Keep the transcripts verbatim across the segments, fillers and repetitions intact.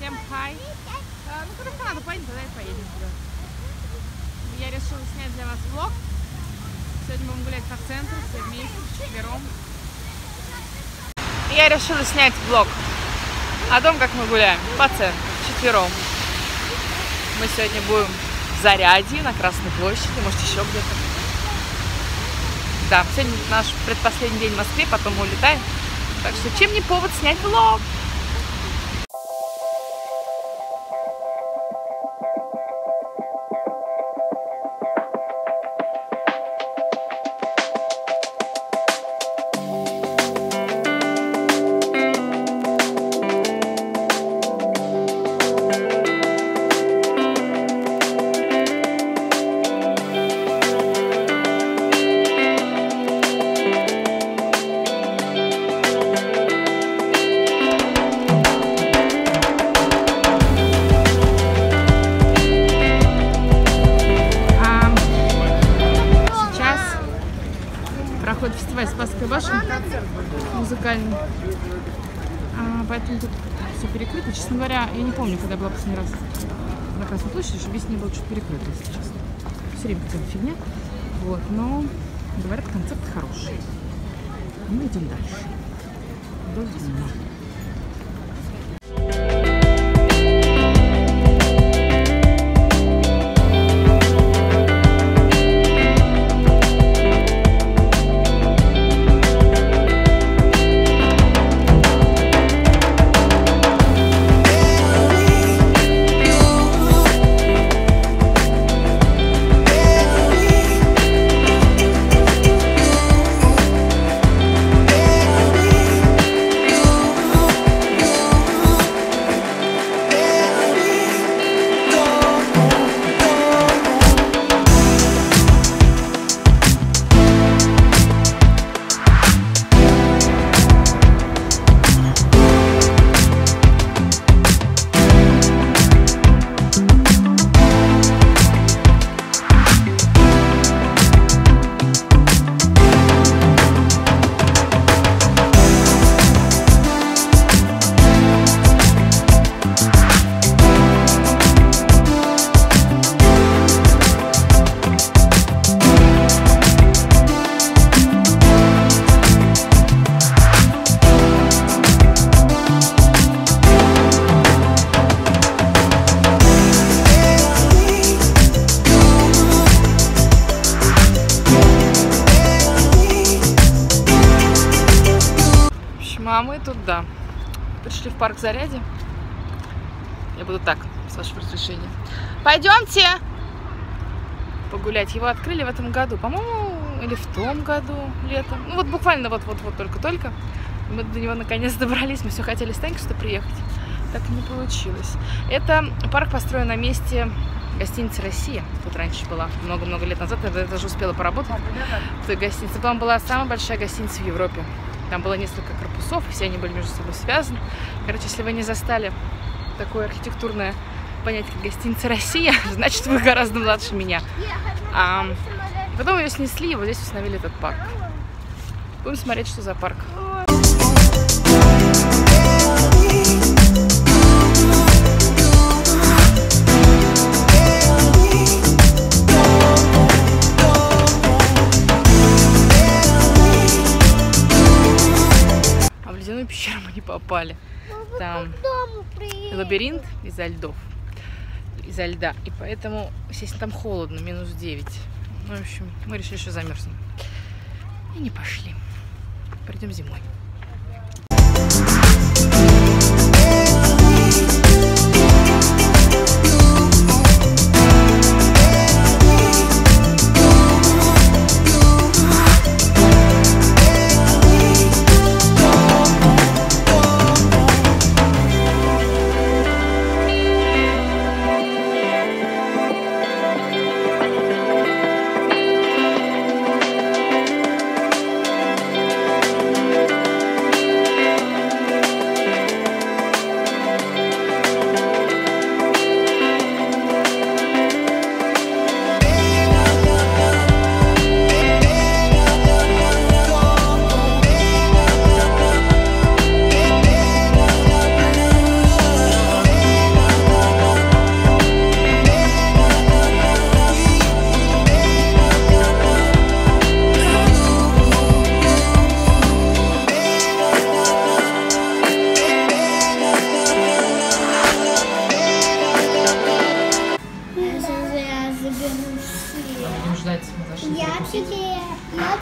Всем хай. А, ну, куда надо поедем, тогда и поедем туда. Я решила снять для вас влог. Сегодня будем гулять по центру, все вместе, вчетвером. Я решила снять влог о том, как мы гуляем по центру, вчетвером. Мы сегодня будем в Зарядье, на Красной площади, может еще где-то. Да, сегодня наш предпоследний день в Москве, потом мы улетаем. Так что чем не повод снять влог? Проходит фестиваль Спасской башни музыкальный, а, поэтому тут все перекрыто. Честно говоря, я не помню, когда была последний раз на Красной площади, чтобы здесь не было чуть перекрыто, если честно. Все время какая-то фигня. Вот, но говорят, концерт хороший. Мы идем дальше. До дня. А мы тут, да, пришли в парк Зарядье. Я буду так, с вашего разрешения. Пойдемте погулять. Его открыли в этом году, по-моему, или в том году, летом. Ну вот буквально вот-вот-вот только-только. Мы до него наконец добрались. Мы все хотели с Танькой что приехать. Так и не получилось. Это парк построен на месте гостиницы «Россия». Тут раньше была много-много лет назад. Я даже успела поработать в той гостинице. Там была самая большая гостиница в Европе. Там было несколько корпусов, и все они были между собой связаны. Короче, если вы не застали такое архитектурное понятие, как гостиница «Россия», значит, вы гораздо младше меня. А потом ее снесли, и вот здесь установили этот парк. Будем смотреть, что за парк. В пещеру мы не попали. Там лабиринт из-за льдов, из-за льда. И поэтому, естественно, там холодно, минус девять. Ну, в общем, мы решили, что замерзнем. И не пошли. Придем зимой.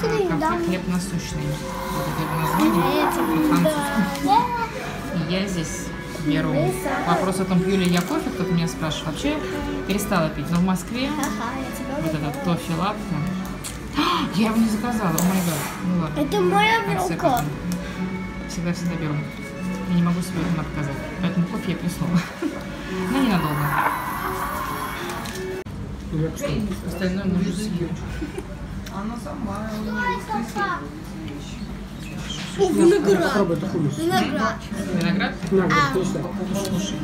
Смотри, кафе да. «Хлеб насущный». Вот это его название по-французски. И я здесь беру. Вопрос о том, пью ли я кофе, кто-то меня спрашивает. Вообще перестала пить, но в Москве вот этот тофи латте. Я его не заказала, о май гад. Ну ладно. Это моя вилка. Всегда-всегда беру. Я не могу себе в этом отказать. Поэтому кофе я пью снова. Но ненадолго. Остальное можно съесть. Она сама. Виноград. Попробуй, это хумус. Виноград. Виноград? Виноград, вкусно. Слушай.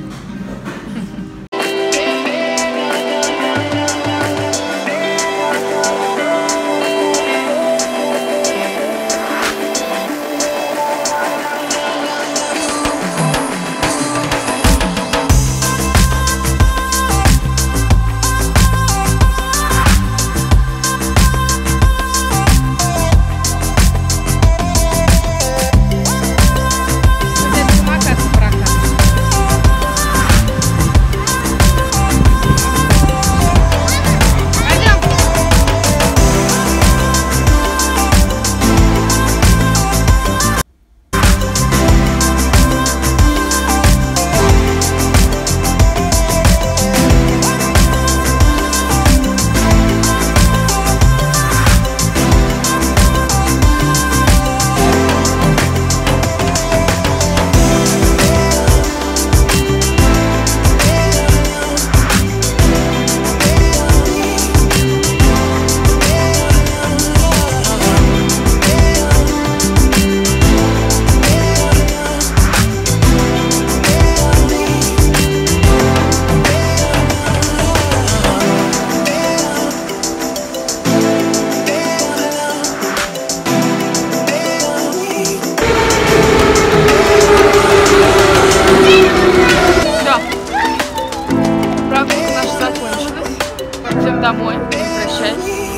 Домой, прощаюсь.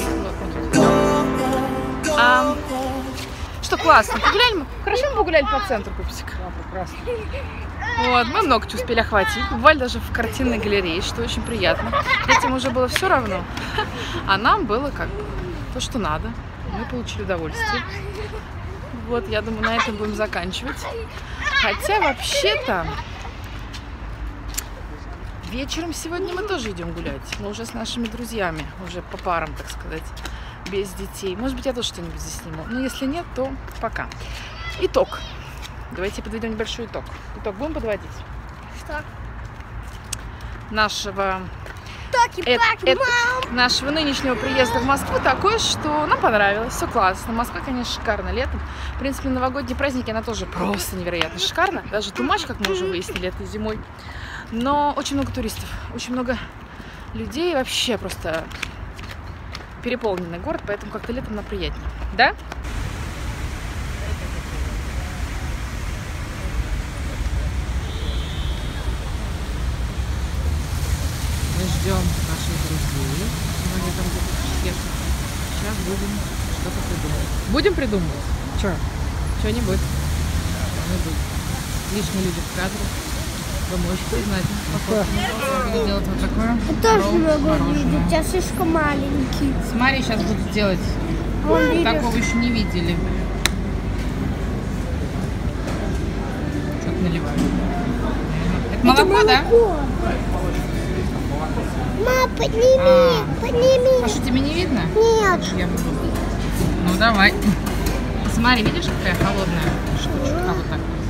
А, что классно, погуляли мы? Хорошо мы погуляли по центру, пупсик. Да, прекрасно. Вот, мы много чего успели охватить. Бывали даже в картинной галерее, что очень приятно. Детям уже было все равно, а нам было как бы то, что надо. Мы получили удовольствие. Вот, я думаю, на этом будем заканчивать. Хотя вообще-то вечером сегодня мы тоже идем гулять. Мы уже с нашими друзьями, уже по парам, так сказать, без детей. Может быть, я тоже что-нибудь здесь сниму. Но если нет, то пока. Итог. Давайте подведем небольшой итог. Итог будем подводить? Что? Нашего, Токи, э, паки, э, мам! нашего нынешнего приезда в Москву такое, что нам понравилось. Все классно. Москва, конечно, шикарно летом. В принципе, на новогодние праздники она тоже просто невероятно шикарна. Даже тумач, как мы уже выяснили, этой зимой. Но очень много туристов, очень много людей, вообще просто переполненный город, поэтому как-то летом нам приятнее. Да? Мы ждем наших друзей. Сегодня там где-то в Чехии. Сейчас будем что-то придумывать. Будем придумывать? Что? Что-нибудь. Что-нибудь. Лишние люди в кадре. Вы можете узнать. Буду делать вот такое. Я тоже не могу видеть, я слишком маленький. Смотри, сейчас буду делать. Он Такого еще не видели. Что-то наливаю. Это молоко, да? Мам, подними, А. подними. А что, тебе не видно? Нет. Я буду. Ну давай. Смотри, видишь, какая холодная штучка? А вот так.